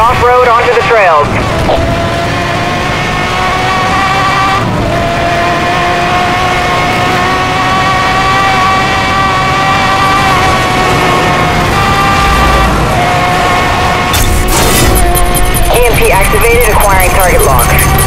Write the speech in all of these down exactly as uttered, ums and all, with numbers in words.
off-road onto the trails. E M P activated, acquiring target lock.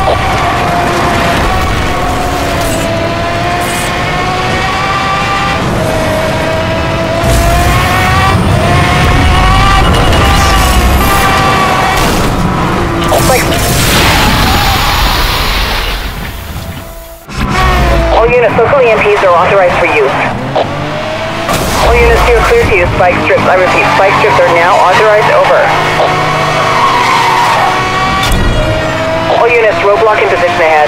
All units, local E M Ps are authorized for use. All units, you are clear to use spike strips. I repeat, spike strips are now authorized. Over. All units, roadblock in position ahead.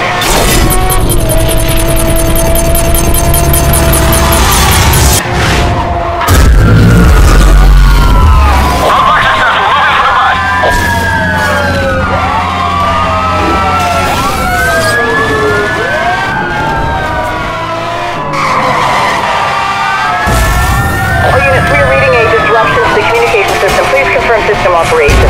System operation.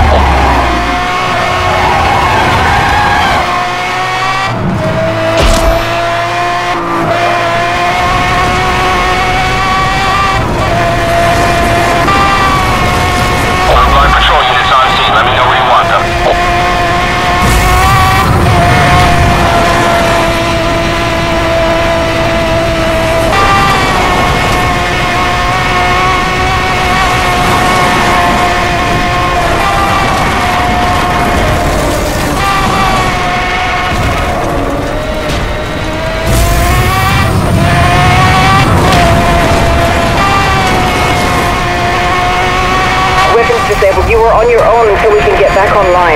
Line patrol units on scene. Let me know where you want them. Disabled. You are on your own until we can get back online.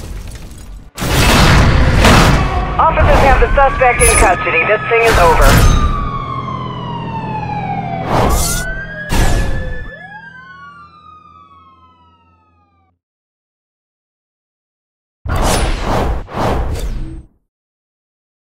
Officers have the suspect in custody. This thing is over.